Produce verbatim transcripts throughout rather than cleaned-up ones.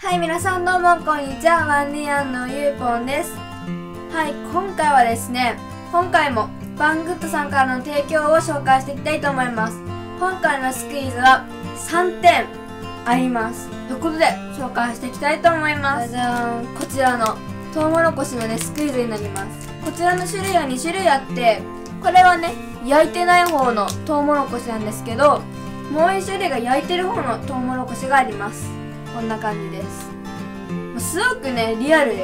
はい、皆さんどうもこんにちは。ワンディアンのゆうぽんです。はい、今回はですね、今回もバングッドさんからの提供を紹介していきたいと思います。今回のスクイーズはさんてんあります。ということで紹介していきたいと思います。じゃじゃーん、こちらのトウモロコシのねスクイーズになります。こちらの種類はにしゅるいあって、これはね焼いてない方のトウモロコシなんですけど、もういち種類が焼いてる方のトウモロコシがあります。こんな感じです。すごくねリアルです。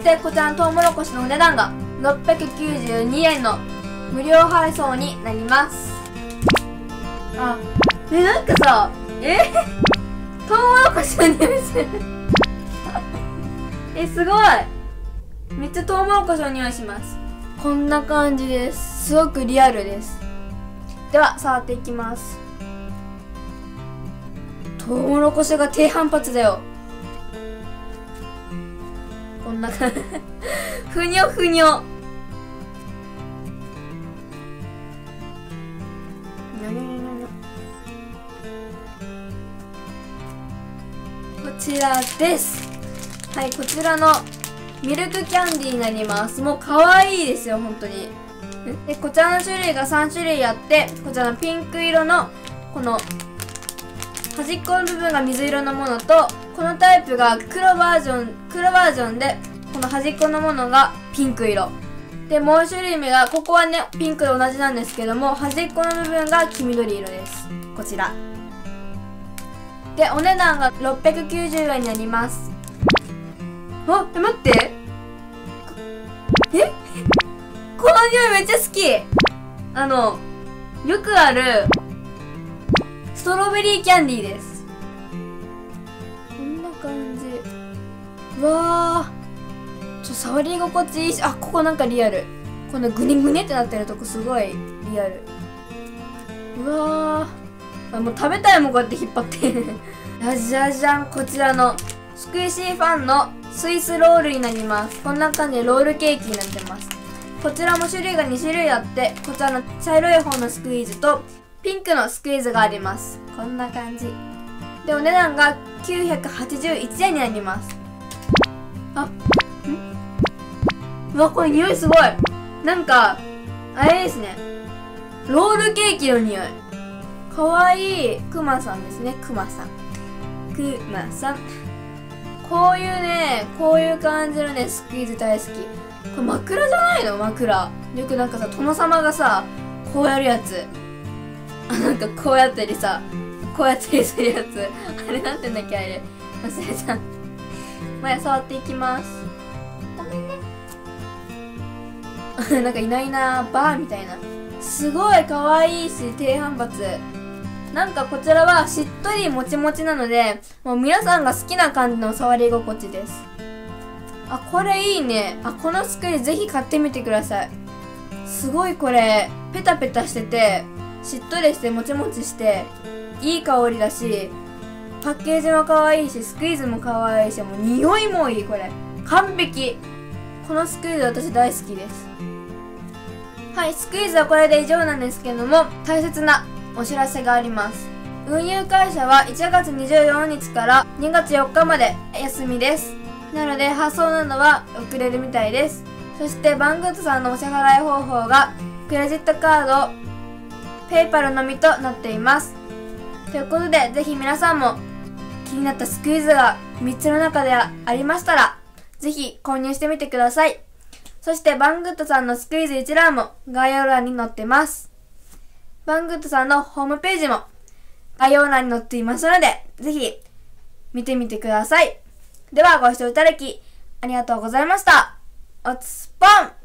で、こちらのトウモロコシのお値段がろっぴゃくきゅうじゅうにえんの無料配送になります。あ、え、なんかさ、えトウモロコシの匂いするえ、すごい、めっちゃトウモロコシの匂いします。こんな感じです。すごくリアルです。では触っていきます。トウモロコシが低反発だよ。こんな感じふにょふにょ。こちらです。はい、こちらのミルクキャンディーになります。もう可愛いですよ、本当に。で、こちらの種類がさんしゅるいあって、こちらのピンク色のこの端っこの部分が水色のものと、このタイプが黒バージョン黒バージョンで、この端っこのものがピンク色で、もう一種類目が、ここはねピンクと同じなんですけども、端っこの部分が黄緑色です。こちらでお値段がろっぴゃくきゅうじゅうえんになります。あ、え、待って、えこの匂いめっちゃ好き。あのよくあるストロベリーキャンディーです。こんな感じ。うわー、ちょ触り心地いいし、あ、ここなんかリアル。このグニグニってなってるとこすごいリアル。うわー、あ、もう食べたいもん、こうやって引っ張ってじゃじゃん、こちらのスクイシーファンのスイスロールになります。こんな感じでロールケーキになってます。こちらも種類がにしゅるいあって、こちらの茶色い方のスクイーズとピンクのスクイーズがあります。こんな感じでお値段がきゅうひゃくはちじゅういちえんになります。あ、ん、うわ、これ匂いすごい。なんかあれですね、ロールケーキの匂い。かわいいクマさんですね。クマさんクマさんこういうね、こういう感じのねスクイーズ大好き。これ枕じゃないの？枕。よくなんかさ、殿様がさこうやるやつ、あ、なんかこうやったりさ、こうやったりするやつあれなんて言うんだっけ、あれ忘れちゃった。まあ、触っていきます。ごめんねなんかいないなーバーみたいな。すごい可愛いし低反発。なんかこちらはしっとりもちもちなので、もう皆さんが好きな感じの触り心地です。あ、これいいね。あ、このスクイーズぜひ買ってみてください。すごいこれペタペタしてて、しっとりしてもちもちしていい香りだし、パッケージも可愛いし、スクイーズも可愛いし、もう匂いもいい。これ完璧。このスクイーズ私大好きです。はい、スクイーズはこれで以上なんですけども、大切なお知らせがあります。運輸会社はいちがつにじゅうよっかからにがつよっかまで休みです。なので発送などは遅れるみたいです。そしてバングッドさんのお支払い方法がクレジットカード、ペイパルのみとなっています。ということで、ぜひ皆さんも気になったスクイーズがみっつの中でありましたら、ぜひ購入してみてください。そしてバングッドさんのスクイーズ一覧も概要欄に載ってます。バングッドさんのホームページも概要欄に載っていますので、ぜひ見てみてください。ではご視聴いただきありがとうございました。おつぽん。